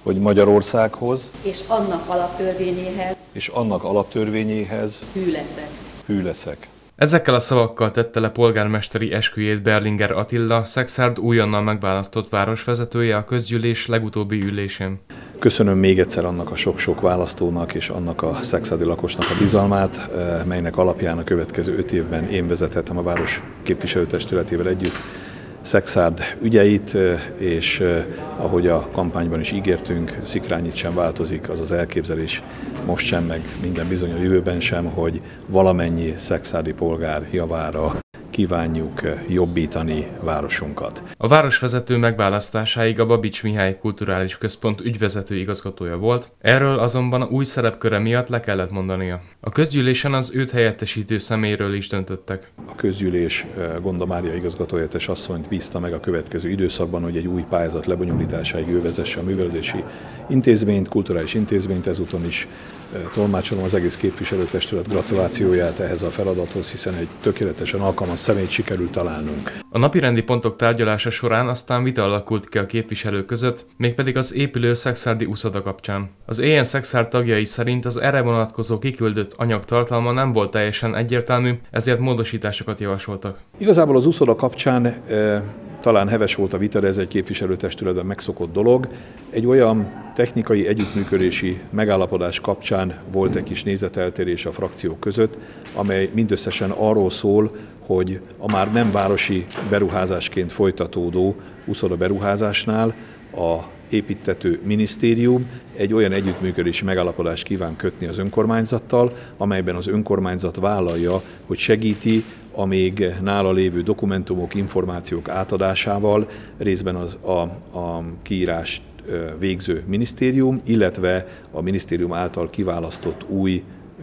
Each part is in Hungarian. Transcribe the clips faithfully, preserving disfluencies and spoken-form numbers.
hogy Magyarországhoz és annak alaptörvényéhez és annak alaptörvényéhez hű leszek. hű leszek. Ezekkel a szavakkal tette le polgármesteri esküjét Berlinger Attila, Szekszárd újonnan megválasztott városvezetője a közgyűlés legutóbbi ülésén. Köszönöm még egyszer annak a sok-sok választónak és annak a szekszárdi lakosnak a bizalmát, melynek alapján a következő öt évben én vezethettem a város képviselőtestületével együtt Szekszárd ügyeit, és ahogy a kampányban is ígértünk, szikrányit sem változik az az elképzelés most sem, meg minden bizony a jövőben sem, hogy valamennyi szekszárdi polgár javára kívánjuk jobbítani városunkat. A városvezető megválasztásáig a Babits Mihály Kulturális Központ ügyvezető igazgatója volt, erről azonban új szerepköre miatt le kellett mondania. A közgyűlésen az őt helyettesítő személyről is döntöttek. A közgyűlés Gonda Mária igazgatóhelyettes asszonyt bízta meg a következő időszakban, hogy egy új pályázat lebonyolításáig ő vezesse a művelődési intézményt, kulturális intézményt, ezúton is tolmácsolom az egész képviselőtestület gratulációját ehhez a feladathoz, hiszen egy tökéletesen alkalmas személyt sikerült találnunk. A napirendi pontok tárgyalása során aztán vita alakult ki a képviselők között, mégpedig az épülő szekszárdi uszoda kapcsán. Az é en Szekszárd tagjai szerint az erre vonatkozó kiküldött anyag tartalma nem volt teljesen egyértelmű, ezért módosításokat javasoltak. Igazából az uszoda kapcsán e, talán heves volt a vita, de ez egy képviselőtestületben megszokott dolog. Egy olyan technikai együttműködési megállapodás kapcsán volt egy kis nézeteltérés a frakciók között, amely mindösszesen arról szól, hogy a már nem városi beruházásként folytatódó uszoda beruházásnál a építtető minisztérium egy olyan együttműködési megállapodást kíván kötni az önkormányzattal, amelyben az önkormányzat vállalja, hogy segíti a még nála lévő dokumentumok, információk átadásával részben az a, a kiírás végző minisztérium, illetve a minisztérium által kiválasztott új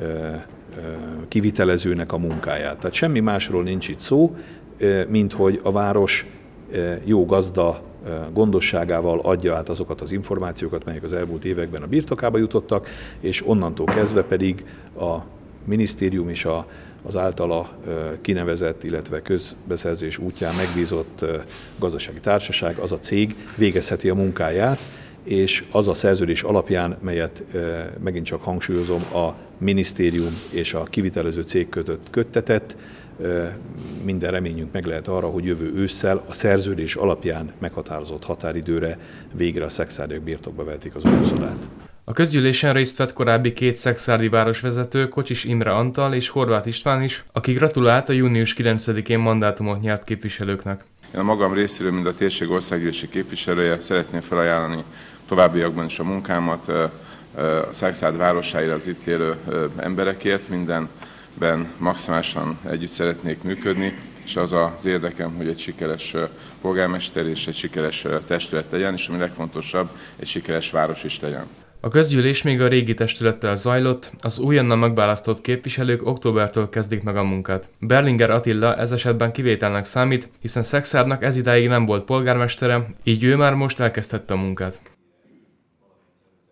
kivitelezőnek a munkáját. Tehát semmi másról nincs itt szó, mint hogy a város jó gazda gondosságával adja át azokat az információkat, melyek az elmúlt években a birtokába jutottak, és onnantól kezdve pedig a minisztérium és a, az általa kinevezett, illetve közbeszerzés útján megbízott gazdasági társaság, az a cég végezheti a munkáját, és az a szerződés alapján, melyet megint csak hangsúlyozom, a minisztérium és a kivitelező cég között köttetett, minden reményünk meg lehet arra, hogy jövő ősszel a szerződés alapján meghatározott határidőre végre a szekszárdiak birtokba vehetik az új uszodát. A közgyűlésen részt vett korábbi két szekszárdi városvezető, Kocsis Imre Antal és Horváth István is, aki gratulált a június kilencedikén mandátumot nyert képviselőknek. Én a magam részéről, mint a térség országgyűlési képviselője szeretném felajánlani továbbiakban is a munkámat a Szekszárd városáért, az itt élő emberekért, mindenben maximálisan együtt szeretnék működni, és az az érdekem, hogy egy sikeres polgármester és egy sikeres testület legyen, és ami legfontosabb, egy sikeres város is legyen. A közgyűlés még a régi testülettel zajlott, az újonnan megválasztott képviselők októbertől kezdik meg a munkát. Berlinger Attila ez esetben kivételnek számít, hiszen Szekszárdnak ez idáig nem volt polgármestere, így ő már most elkezdhette a munkát.